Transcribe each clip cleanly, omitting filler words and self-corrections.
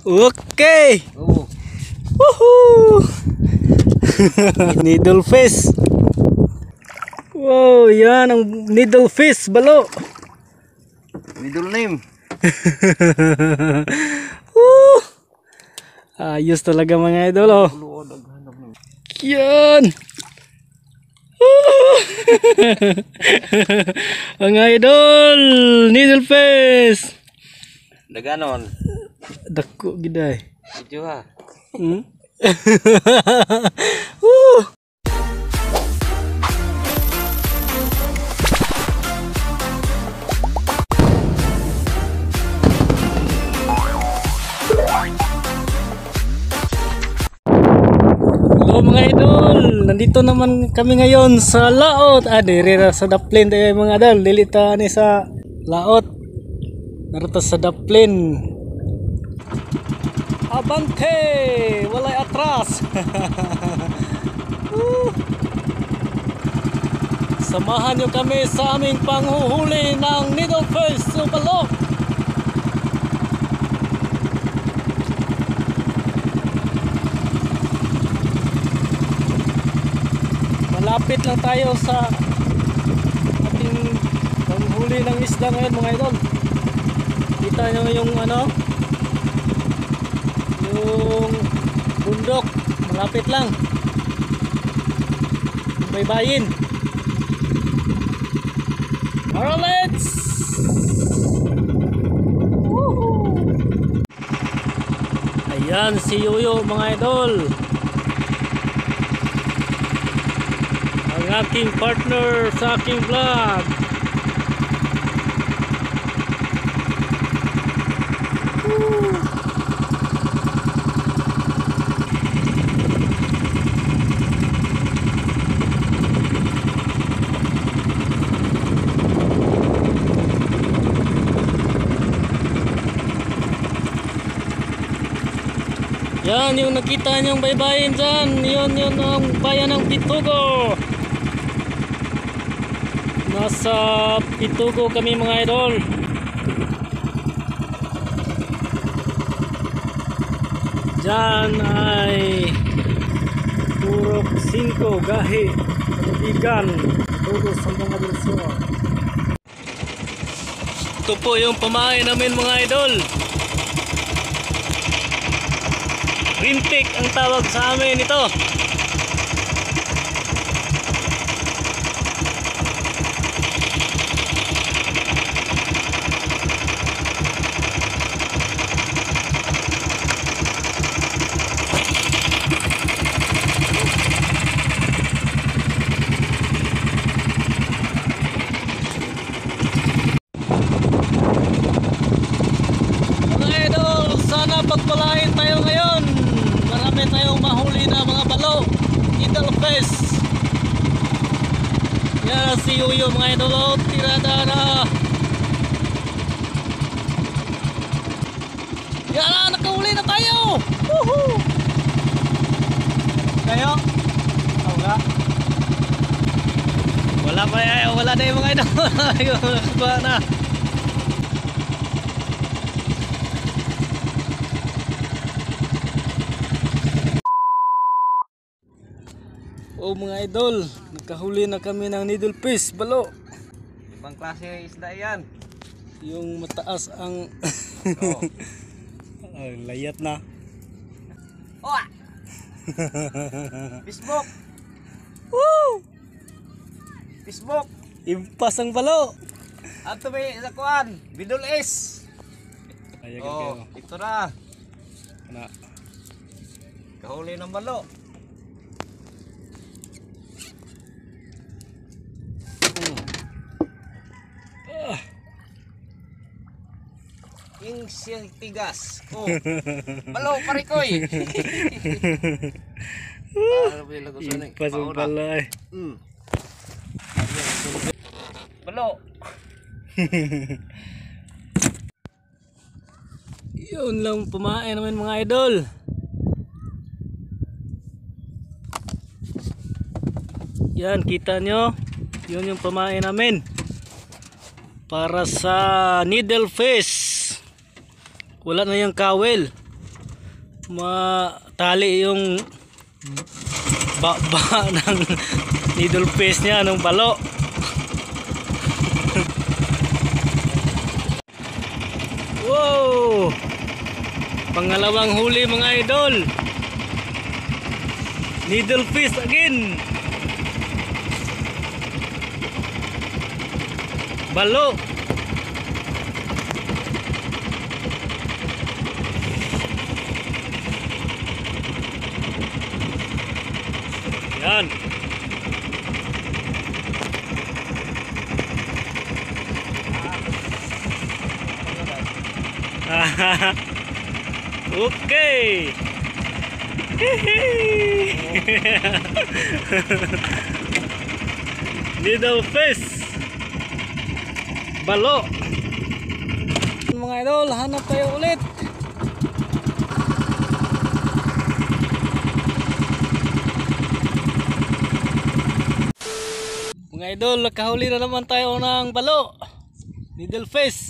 Okay. Oo. Woohoo! Needle fish. Wow, yan ang needle fish, balo. Middle name. Woo! Ayos talaga mga idol, oh. Yan. Mga idol, needle fish. Daganon. Dako giday. Video ha. Woo! Hello mga idol, nandito naman kami ngayon sa laot. Dirira sa Daplin tayo mga idol. Lilita ni sa laot. Narito sa Daplin. Abante! Walay atras! Samahan nyo kami sa aming panghuhuli ng needlefish sa balo. Malapit lang tayo sa ating panghuli ng isda ngayon mga idol. Kita nyo yung ano, yung bundok, malapit lang, may bayin. Alright, let's ayan si Yuyo mga idol, ang aking partner sa aking vlog. Yan yung nakita nyong baybayin dyan. Yun ang bayan ng Pitugo. Nasa Pitugo kami mga idol. Dyan ay Purok 5 Gahi Igan Pitugo sa mga Dilsor. Ito po yung pamain namin mga idol. Rintik ang tawag sa amin ito. Mga idol, sana pagpalain tayo ngayon. Marami tayong mahuli na mga balo, needlefish. Yan si Yuyo mga idol, tirada na. Yan na, nakahuli na tayo. Woohoo! Kayo? Wala. Wala pa yan, wala na yung mga idol. Nakakuha na. Oh mga idol, nakahuli na kami ng needlefish, balo. Ibang klase isda yan. Yung mataas ang Oh. Ay, layat na. Oh! Facebook! Woo! Facebook! Impas ang balo. Ato may sa kuan, Bidol S. Ayan Oh, ito na. na. Kahuli ng balo. King siyang tigas. Oh. Balo parikoy. Impas ang balo eh. Balo. Yun lang pumain namin mga idol. Yan, kita nyo. Yun yung pamain namin. Para sa needlefish. Wala na yung kawel. matali yung baba ng needle fish niya ng balo. Wow! Pangalawang huli mga idol. Needle fish again. Balo. Yan. Okay. Needle fish. Balo. Mga idol, hanap tayo ulit. Mga idol, nakahuli na naman tayo ng balo. Needle fish.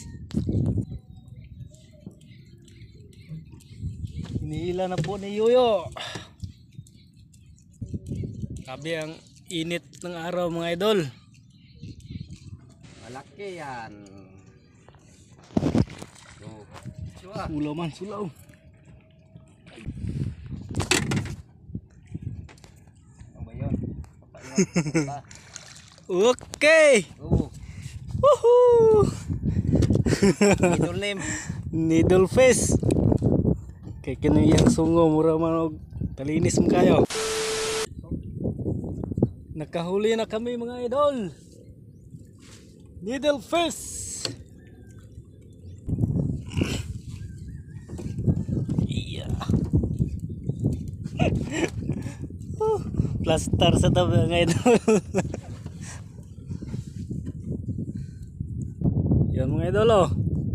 Iniila na po ni Yuyo. Sabi ang init ng araw mga idol. Malaki yan. Sulaw man, sulaw. Ano ba yun? Papaingat. Okay. Oo. Woohoo! Needle name. Needle fish. Kay kinuyang sungo mura man og talinis mo kayo. Nakahuli na kami mga idol. Needle fish. Yeah. Plaster sa tabi mga idol. Yan mga idol oh.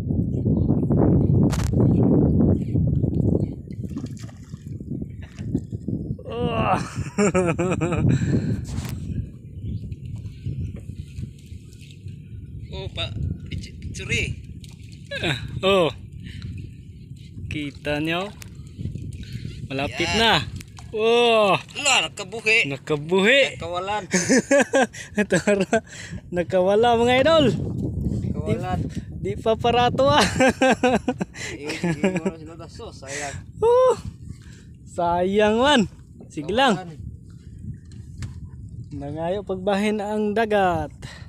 Oh, picture. Oh. Kita nyo? Malapit na. Oh, Ala, nakabuhi. nakabuhi. Kawalan. Tara, nakawala mga idol. Kawalan. Di pa parato ah. Iwan sila daso. Sayang. Sayang man. Sige lang. Kawalan. Nangayo pagbahin ang dagat.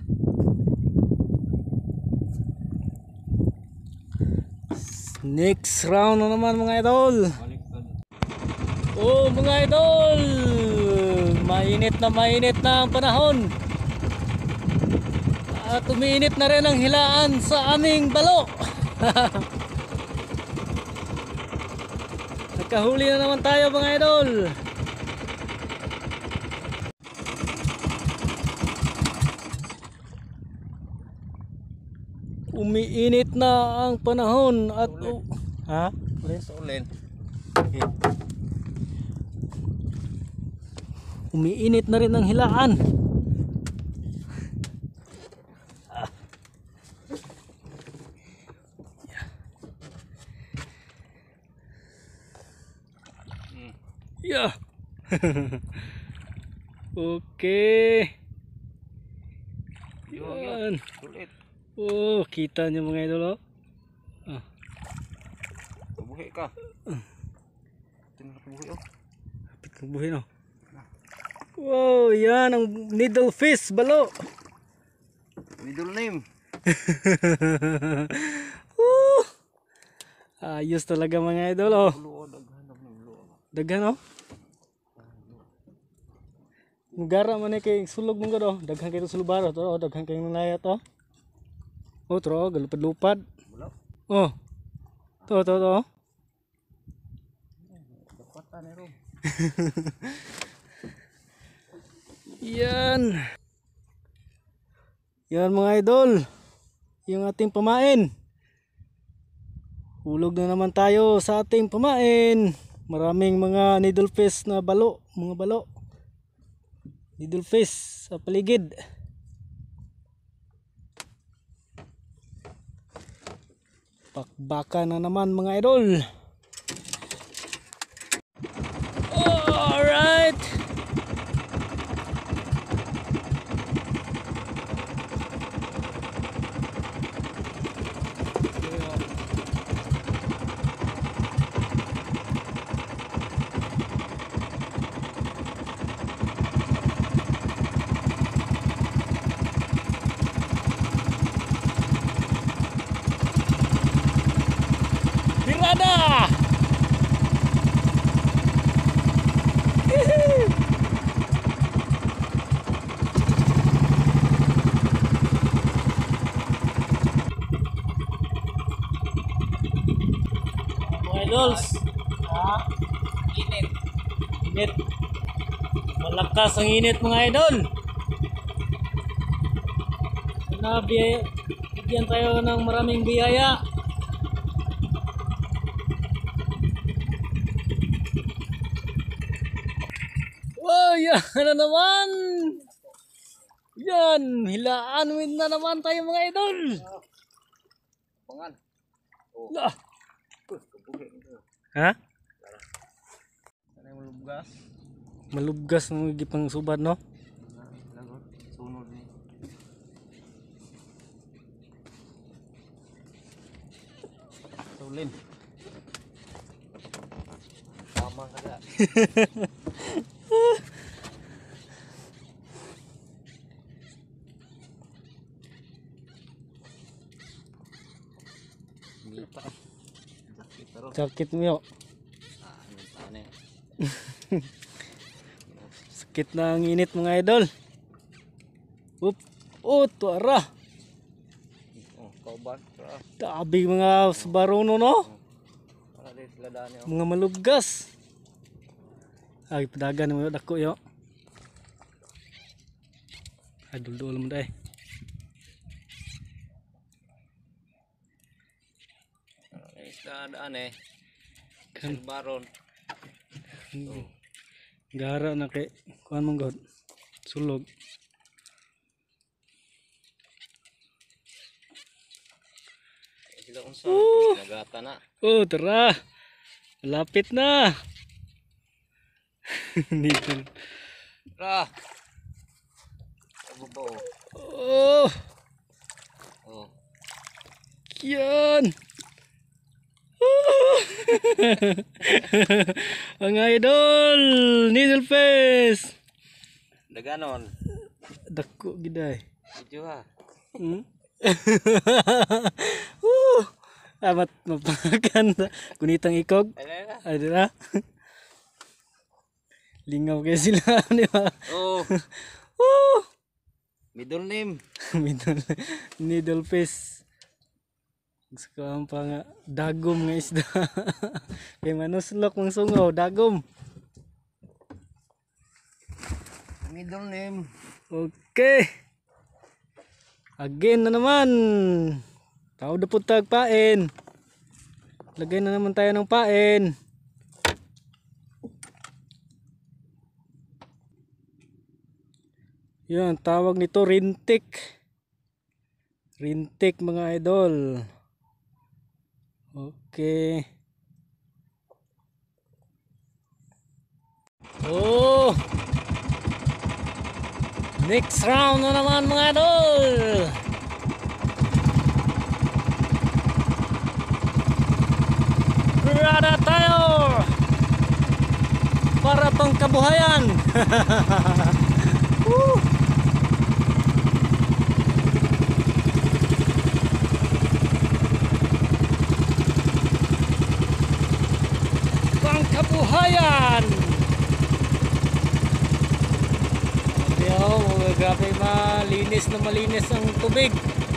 Next round na naman mga idol. Baliktad. Oh mga idol, mainit na ang panahon. At umiinit na rin ang hilaan sa aming balo. Nakahuli na naman tayo mga idol. Umiinit na ang panahon at ha? Solin. Umiinit na rin ang hilaan. Yeah. Okay. Yan. Sulit. Oh, kita nyo mga idol oh. Kabuhi ka. Tingnan kabuhi oh. Kapit kong buhin oh. Wow, yan ang needle fish balo. Middle name. Ayos talaga mga idol oh. Luo, daghan ng luo. Daghan oh. Mugara man kay sulog mong gado, daghan kay sulubaro to, oh, daghan kay nanaya to. Oh, tro, galupad-lupad. Bulo. Oh. To. Dapat ni ro. Yan. Yan mga idol. Yung ating pamain. Hulog na naman tayo sa ating pamain. Maraming mga needle fish na balo, mga balo. Needle fish sa paligid. Pakbaka na naman mga idol. Ha? Init. Init. Malakas ang init mga idol. Sana bigyan tayo ng maraming biyaya. Wow, yan na naman. Yan, hilaan na naman tayo mga idol. Pangan. Oh. Lah. Kabuhi nito. Ha? Sana yung malubgas. Malubgas mo gipang subad no? Lagot. Sunod ni. Sulin. Tama ka da. Mita. Sakit pero. Sakit mo yo. Ano eh. Sakit na ang init mga idol. Up. Oh, tuara. Oh, kauban. Tabi mga Subaruno no? Para di sila daan yun. Mga malubgas. Ay, padagan mo dako yo. Ay, dul-dul mo day. Isla daan eh. Kan Baron. gara na kay kuan mong god. Sulog. Sila unsa nagata na. Oh, tara. Malapit na. Nito. Ra. Babo. Oh, Oh. yan. Oh. Ang idol, needle face. Daganon. Dako giday. Video ha. Hmm? Amat mapakan kunitang ikog. Ala. Ay dira. Lingaw kay sila di ba? Oh. Oh, Middle name. needle face. Gusto ang pa nga dagom nga isda. Kay manuslok mong sungaw, dagom. Middle name. Okay. Again na naman. Tao na po tagpain. Lagay na naman tayo ng pain. Yan, tawag nito rintik. Rintik mga idol. Okay. Oh. Next round na naman mga idol. Berada tayo para tong kabuhayan. Pang kabuhayan. Grabe malinis na malinis ang tubig.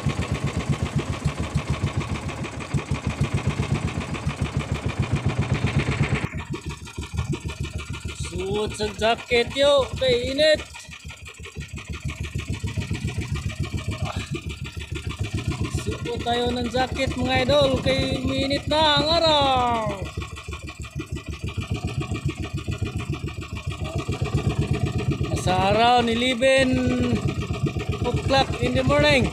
Suot sa jacket yo, kay init. Suot tayo ng jacket mga idol, kay minit na ang araw. Sa araw ni 11 o'clock in the morning.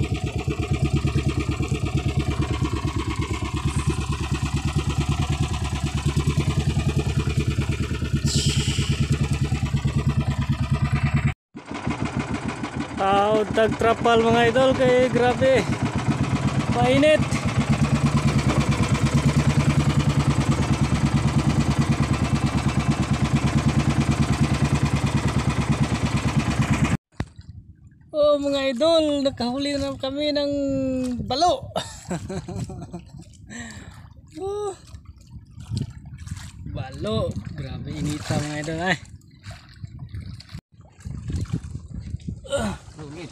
Tao tagtrapal mga idol kay grabe. Mainit. Oh mga idol, nakahuli na kami ng balo. Oh, balo, grabe inita mga idol ay. Rugit.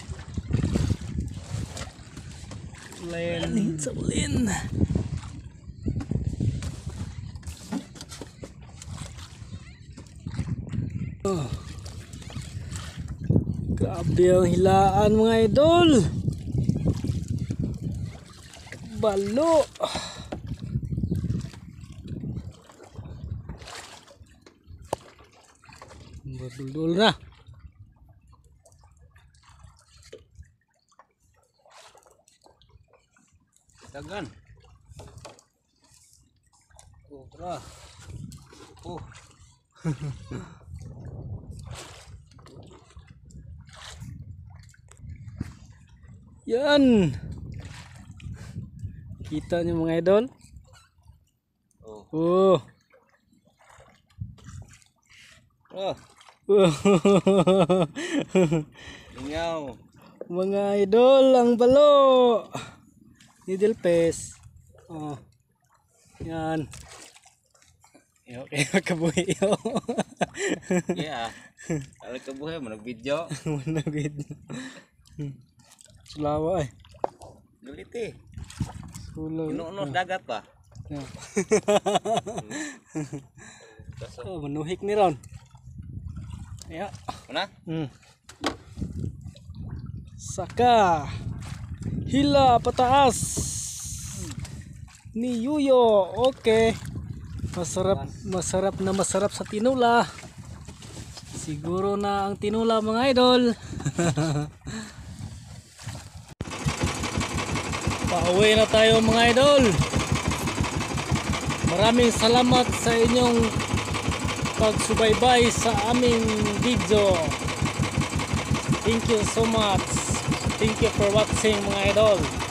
Ulin sa ulin. Oh. Grabe ang hilaan mga idol. Balo. Berdul na. Dagan. Oh, tara. Oh. Yan. Kita niyo mga idol. Oh. Oh. Oh. Ingaw. Mga idol, ang balo. Needle fish. Oh. Yan. Yo, kabuhi yo. Yeah. Kalau kebuhay mo nag-video. Managid. Sulawa eh. Galit eh. Sulaw. Ino-uno dagat pa. Yeah. Oh, manuhik ni Ron. Ya. Mana? Saka hila pataas ni Yuyo. Okay. Masarap sa tinula. Siguro na ang tinula mga idol. Pauwi na tayo mga idol. Maraming salamat sa inyong pagsubaybay sa aming video. Thank you so much. Thank you for watching mga idol.